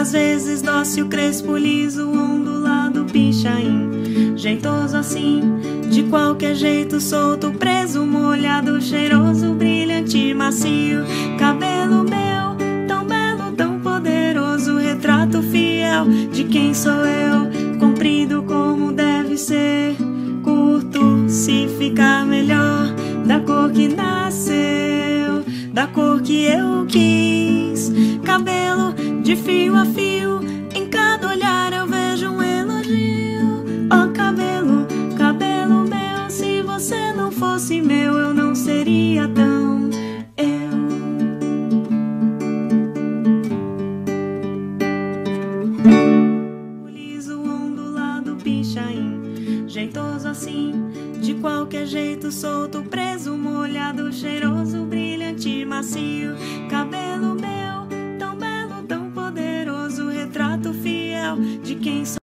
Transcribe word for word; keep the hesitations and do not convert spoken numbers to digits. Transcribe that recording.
às vezes dócil, crespo, liso, ondulado, pichain, jeitoso assim, de qualquer jeito, solto, preso, molhado, cheiroso, brilhante, macio, cabelo meu, tão belo, tão poderoso, retrato fiel de quem sou eu, comprido como deve ser, curto, se ficar melhor, da cor que nasceu, da cor que eu quis, cabelo de fio a fio, em cada olhar eu vejo um elogio. Ó cabelo, cabelo meu, se você não fosse meu, eu não seria tão eu. Liso, ondulado, pichain, jeitoso assim, de qualquer jeito, solto, preso, molhado, cheiroso, brilhante, macio, cabelo meu, tão belo, tão poderoso, retrato fiel de quem sou.